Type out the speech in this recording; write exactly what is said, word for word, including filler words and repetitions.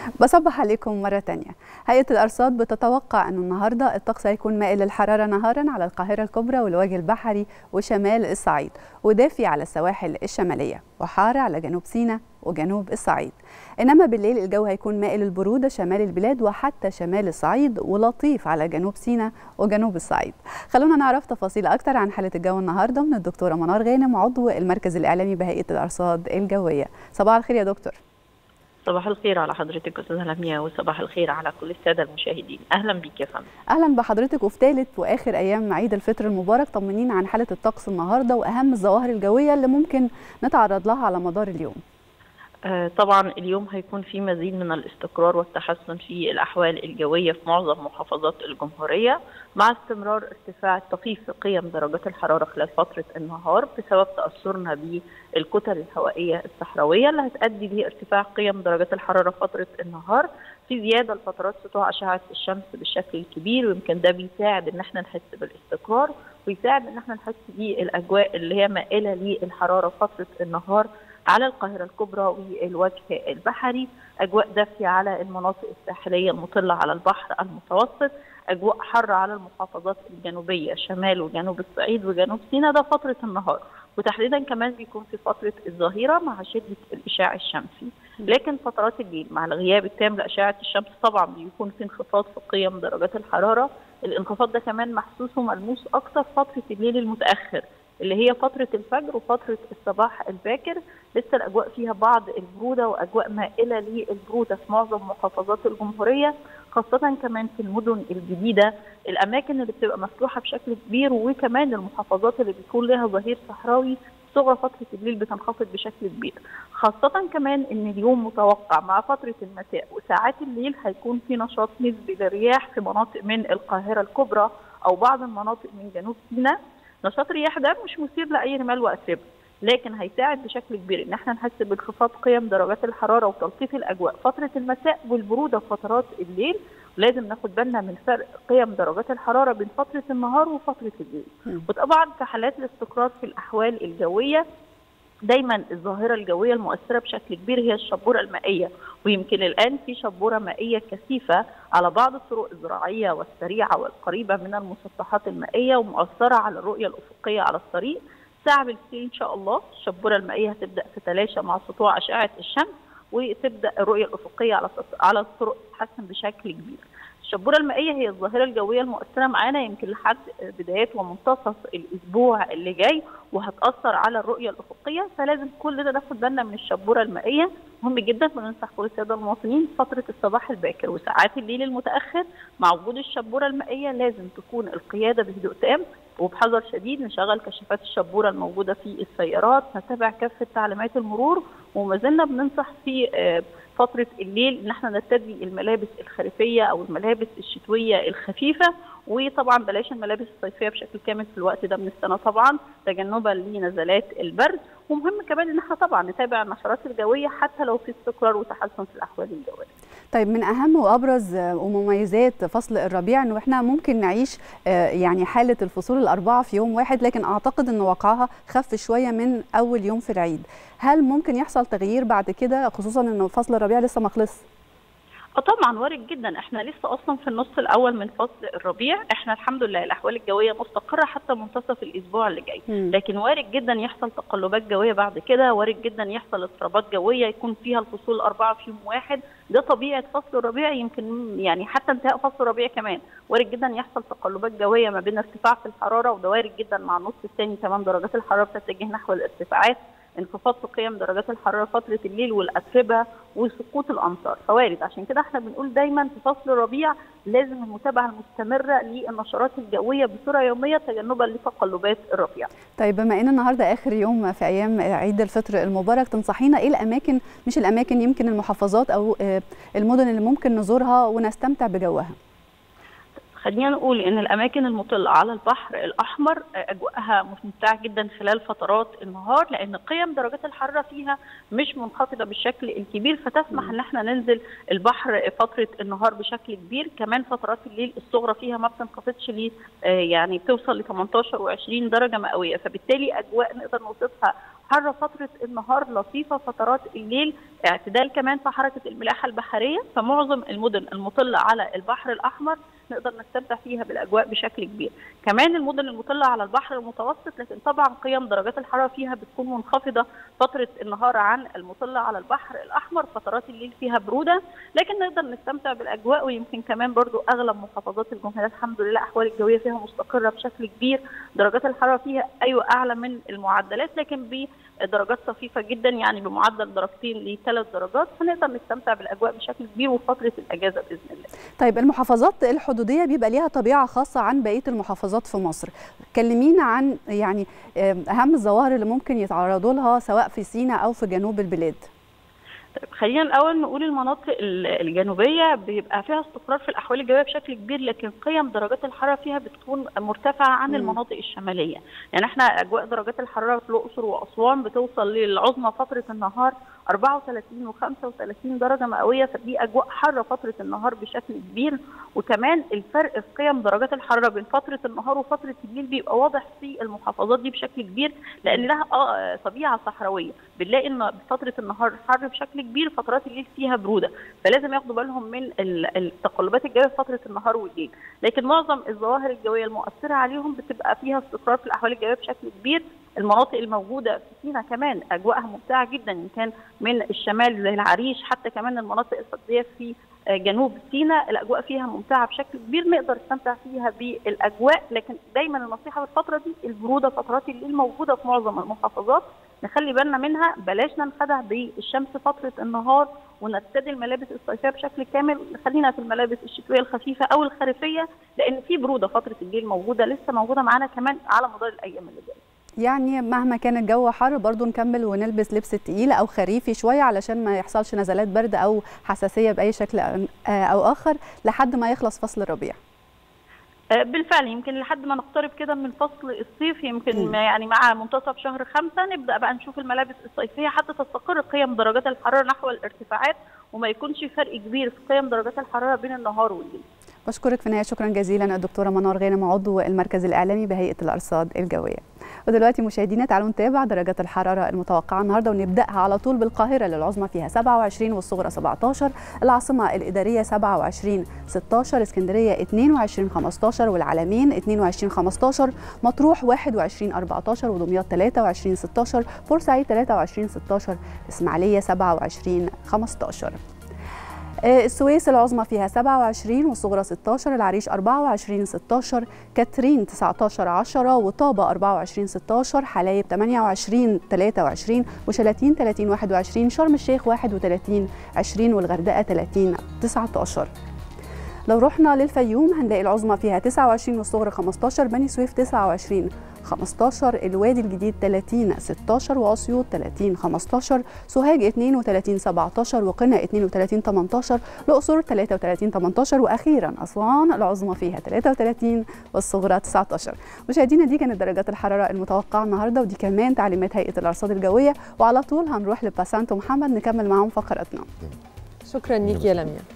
بصبح عليكم مرة تانية. هيئة الأرصاد بتتوقع أن النهاردة الطقس هيكون مائل للحرارة نهارا على القاهرة الكبرى والوجه البحري وشمال الصعيد، ودافي على السواحل الشمالية، وحار على جنوب سيناء وجنوب الصعيد. إنما بالليل الجو هيكون مائل للبرودة شمال البلاد وحتى شمال الصعيد، ولطيف على جنوب سيناء وجنوب الصعيد. خلونا نعرف تفاصيل أكتر عن حالة الجو النهاردة من الدكتورة منار غانم، عضو المركز الإعلامي بهيئة الأرصاد الجوية. صباح الخير يا دكتور. صباح الخير على حضرتك استاذه لمياء، وصباح الخير على كل الساده المشاهدين. اهلا بيك يا فندم. اهلا بحضرتك. وفي ثالث واخر ايام عيد الفطر المبارك، طمنين عن حاله الطقس النهارده واهم الظواهر الجويه اللي ممكن نتعرض لها على مدار اليوم. آه طبعا اليوم هيكون في مزيد من الاستقرار والتحسن في الاحوال الجويه في معظم محافظات الجمهوريه، مع استمرار ارتفاع طفيف في قيم درجات الحراره خلال فتره النهار بسبب تاثرنا بالكتل الهوائيه الصحراويه اللي هتؤدي لارتفاع قيم درجات الحراره فتره النهار، في زياده لفترات سطوع اشعه الشمس بالشكل الكبير، ويمكن ده بيساعد ان احنا نحس بالاستقرار ويساعد ان احنا نحس بالاجواء اللي هي مائله للحراره فتره النهار على القاهرة الكبرى والوجه البحري، أجواء دافية على المناطق الساحلية المطلة على البحر المتوسط، أجواء حارة على المحافظات الجنوبية شمال وجنوب الصعيد وجنوب سيناء، ده فترة النهار، وتحديدا كمان بيكون في فترة الظهيرة مع شدة الإشعاع الشمسي. لكن فترات الليل مع الغياب التام لأشعة الشمس طبعا بيكون في انخفاض في قيم درجات الحرارة. الانخفاض ده كمان محسوس وملموس أكتر فترة الليل المتأخر اللي هي فترة الفجر وفترة الصباح الباكر، لسه الأجواء فيها بعض البرودة وأجواء مائلة للبرودة في معظم محافظات الجمهورية، خاصة كمان في المدن الجديدة، الأماكن اللي بتبقى مفتوحة بشكل كبير، وكمان المحافظات اللي بيكون لها ظهير صحراوي صغرى فترة الليل بتنخفض بشكل كبير، خاصة كمان إن اليوم متوقع مع فترة المساء وساعات الليل هيكون في نشاط نسبي للرياح في مناطق من القاهرة الكبرى أو بعض المناطق من جنوب سيناء. نشاط الرياح ده مش مثير لاي رمال واتربه، لكن هيساعد بشكل كبير ان احنا نحس بانخفاض قيم درجات الحراره وتلطيف الاجواء فتره المساء والبروده في فترات الليل. لازم ناخد بالنا من فرق قيم درجات الحراره بين فتره النهار وفتره الليل. وطبعا في حالات الاستقرار في الاحوال الجويه دايما الظاهره الجويه المؤثره بشكل كبير هي الشبوره المائيه، ويمكن الان في شبوره مائيه كثيفه على بعض الطرق الزراعيه والسريعه والقريبه من المسطحات المائيه ومؤثره على الرؤيه الافقيه على الطريق. ساعه بالكثير ان شاء الله الشبوره المائيه هتبدا تتلاشى مع سطوع اشعه الشمس، وتبدا الرؤيه الافقيه على على الطرق تتحسن بشكل كبير. الشبوره المائيه هي الظاهره الجويه المؤثره معانا يمكن لحد بدايات ومنتصف الاسبوع اللي جاي، وهتاثر على الرؤيه الافقيه، فلازم كلنا ناخد بالنا من الشبوره المائيه. مهم جدا بننصح كل الساده المواطنين فتره الصباح الباكر وساعات الليل المتاخر مع وجود الشبوره المائيه لازم تكون القياده بهدوء تام وبحذر شديد، نشغل كشافات الشبوره الموجوده في السيارات، نتابع كافه تعليمات المرور، وما زلنا بننصح في فتره الليل ان احنا نرتدي الملابس الخريفيه او الملابس الشتويه الخفيفه، وطبعا بلاش الملابس الصيفيه بشكل كامل في الوقت ده من السنه طبعا تجنبا لنزلات البرد. ومهم كمان ان احنا طبعا نتابع النشرات الجويه حتى لو في استقرار وتحسن في الاحوال الجويه. طيب، من اهم وابرز ومميزات فصل الربيع انه احنا ممكن نعيش يعني حاله الفصول الاربعه في يوم واحد، لكن اعتقد ان وقعها خف شويه من اول يوم في العيد. هل ممكن يحصل تغيير بعد كده، خصوصا انه فصل الربيع لسه ما خلص؟ اه طبعا وارد جدا، احنا لسه اصلا في النص الاول من فصل الربيع، احنا الحمد لله الاحوال الجويه مستقره حتى منتصف الاسبوع اللي جاي، م. لكن وارد جدا يحصل تقلبات جويه بعد كده، وارد جدا يحصل اضطرابات جويه يكون فيها الفصول الاربعه في يوم واحد، ده طبيعه فصل الربيع. يمكن يعني حتى انتهاء فصل الربيع كمان وارد جدا يحصل تقلبات جويه ما بين ارتفاع في الحراره، وده وارد جدا مع النص الثاني كمان درجات الحراره بتتجه نحو الارتفاعات، انخفاض في قيم درجات الحراره فتره الليل والاتربه وسقوط الامطار، فوارد. عشان كده احنا بنقول دايما في فصل الربيع لازم المتابعه المستمره للنشرات الجويه بصوره يوميه تجنبا لتقلبات الربيع. طيب، بما ان النهارده اخر يوم في ايام عيد الفطر المبارك، تنصحينا ايه الاماكن، مش الاماكن، يمكن المحافظات او المدن اللي ممكن نزورها ونستمتع بجوها؟ خلينا نقول ان الاماكن المطله على البحر الاحمر اجواءها ممتعه جدا خلال فترات النهار، لان قيم درجات الحراره فيها مش منخفضه بالشكل الكبير، فتسمح ان احنا ننزل البحر فتره النهار بشكل كبير. كمان فترات الليل الصغرى فيها ما بتنخفضش ليه، يعني بتوصل ل ثمانية عشر وعشرين درجه مئويه، فبالتالي اجواء نقدر نوصفها حر فتره النهار لطيفه، فترات الليل اعتدال كمان في حركه الملاحه البحريه. فمعظم المدن المطله على البحر الاحمر نقدر نستمتع فيها بالاجواء بشكل كبير. كمان المدن المطله على البحر المتوسط، لكن طبعا قيم درجات الحراره فيها بتكون منخفضه فتره النهار عن المطله على البحر الاحمر، فترات الليل فيها بروده، لكن نقدر نستمتع بالاجواء. ويمكن كمان برضو اغلب محافظات الجمهوريه الحمد لله احوال الجويه فيها مستقره بشكل كبير، درجات الحراره فيها ايوه اعلى من المعدلات لكن بدرجات طفيفه جدا، يعني بمعدل درجتين لثلاث درجات، فنقدر نستمتع بالاجواء بشكل كبير وفتره الاجازه باذن الله. طيب المحافظات الحدوديه بيبقى ليها طبيعه خاصه عن بقيه المحافظات في مصر، كلمينا عن يعني اهم الظواهر اللي ممكن يتعرضوا لها سواء في سيناء او في جنوب البلاد. طيب خلينا الاول نقول المناطق الجنوبيه بيبقى فيها استقرار في الاحوال الجويه بشكل كبير، لكن قيم درجات الحراره فيها بتكون مرتفعه عن م. المناطق الشماليه. يعني احنا اجواء درجات الحراره في الاقصر واسوان بتوصل للعظمى فتره النهار أربعة وثلاثين وخمسة وثلاثين درجه مئويه، فدي اجواء حاره فتره النهار بشكل كبير. وكمان الفرق في قيم درجات الحراره بين فتره النهار وفتره الليل بيبقى واضح في المحافظات دي بشكل كبير، لان لها اه طبيعه صحراويه. بنلاقي ان فتره النهار حر بشكل كبير، فترات الليل فيها بروده، فلازم ياخدوا بالهم من التقلبات الجويه في فتره النهار والليل. لكن معظم الظواهر الجويه المؤثره عليهم بتبقى فيها استقرار في الاحوال الجويه بشكل كبير. المناطق الموجوده في سيناء كمان اجواءها ممتعه جدا، ان كان من الشمال زي العريش حتى كمان المناطق الصدريه في جنوب سيناء الاجواء فيها ممتعه بشكل كبير، نقدر نستمتع فيها بالاجواء. لكن دايما النصيحه في الفتره دي البروده فترات الليل موجوده في معظم المحافظات، نخلي بالنا منها، بلاش ننخدع بالشمس فتره النهار ونرتدي الملابس الصيفيه بشكل كامل، خلينا في الملابس الشتويه الخفيفه او الخريفيه، لان في بروده فتره الليل موجوده لسه موجوده معانا كمان على مدار الايام اللي جايه. يعني مهما كان الجو حر برضو نكمل ونلبس لبس تقيل او خريفي شويه علشان ما يحصلش نزلات برد او حساسيه باي شكل او اخر لحد ما يخلص فصل الربيع. بالفعل يمكن لحد ما نقترب كده من فصل الصيف، يمكن م. يعني مع منتصف شهر خمسة نبدا بقى نشوف الملابس الصيفيه حتى تستقر قيم درجات الحراره نحو الارتفاعات، وما يكونش فرق كبير في قيم درجات الحراره بين النهار والليل. بشكرك في النهايه شكرا جزيلا الدكتوره منار غانم عضو المركز الاعلامي بهيئه الارصاد الجويه. ودلوقتي مشاهدينا تعالوا نتابع درجات الحراره المتوقعه النهارده، ونبداها على طول بالقاهره للعظمى فيها سبعة وعشرين والصغرى سبعة عشر، العاصمه الاداريه سبعة وعشرين ستة عشر، اسكندريه اثنين وعشرين خمسة عشر، والعلمين اثنين وعشرين خمسة عشر، مطروح واحد وعشرين أربعة عشر، ودمياط ثلاثة وعشرين ستة عشر، بورسعيد ثلاثة وعشرين ستة عشر، اسماعيليه سبعة وعشرين خمسة عشر. السويس العظمى فيها سبعة وعشرين والصغرى ستة عشر، العريش أربعة وعشرين ستة عشر، كاترين تسعة عشر عشرة، وطابة أربعة وعشرين ستة عشر، حلايب ثمانية وعشرين ثلاثة وعشرين، وشلاتين ثلاثين واحد وعشرين، شرم الشيخ واحد وثلاثين عشرين، والغردقة ثلاثين تسعة عشر. لو رحنا للفيوم هنلاقي العظمى فيها تسعة وعشرين والصغرى خمسة عشر، بني سويف تسعة وعشرين خمسة عشر، الوادي الجديد ثلاثين ستة عشر، واسيوط ثلاثين خمسة عشر، سوهاج اثنين وثلاثين سبعة عشر، وقنا اثنين وثلاثين ثمانية عشر، الاقصر ثلاثة وثلاثين ثمانية عشر، واخيرا اسوان العظمى فيها ثلاثة وثلاثين والصغرى تسعة عشر. مشاهدينا دي كانت درجات الحراره المتوقعه النهارده، ودي كمان تعليمات هيئه الارصاد الجويه، وعلى طول هنروح لباسانتو محمد نكمل معاهم فقراتنا. شكرا ليك يا لميا.